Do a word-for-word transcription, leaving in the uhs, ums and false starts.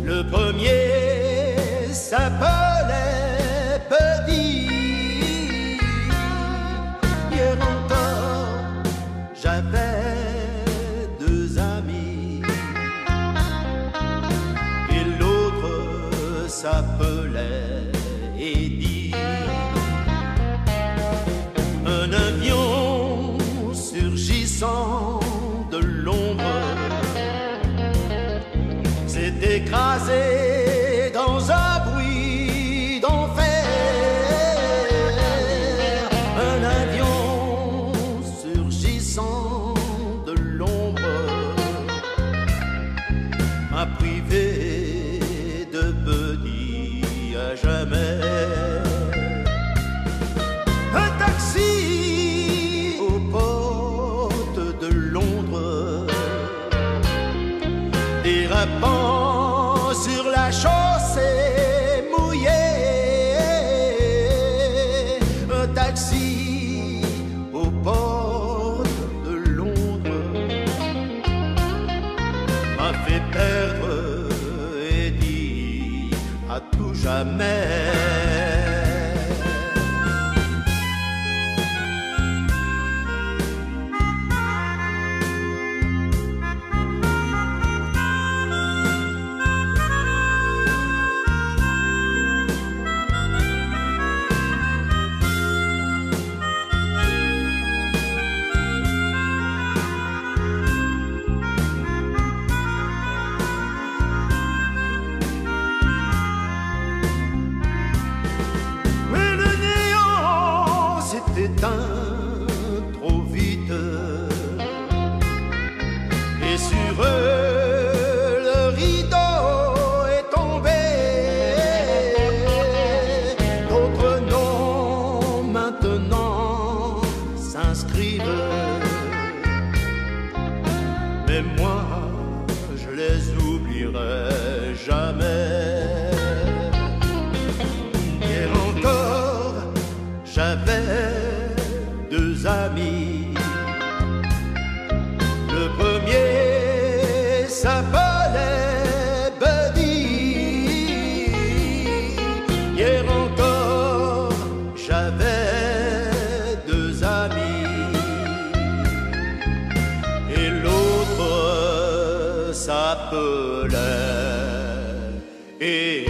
Le premier s'appelait Buddy. Hier encore, j'avais deux amis, et l'autre s'appelait Eddie. Un avion surgissant de l'ombre s'est écrasé dans un bruit d'enfer. Un avion surgissant de l'ombre m'a privé de Buddy à jamais. Un taxi aux portes de Londres, dérapant sur la chaussée mouillée. Un taxi aux portes de Londres m'a fait perdre Eddie à tout jamais. Éteint trop vite, et sur eux le rideau est tombé. D'autres noms maintenant s'inscrivent, mais moi je les oublierai jamais. Hier encore, j'avais deux amis. Le premier s'appelait Buddy. Hier encore, j'avais deux amis, et l'autre s'appelait Eddie.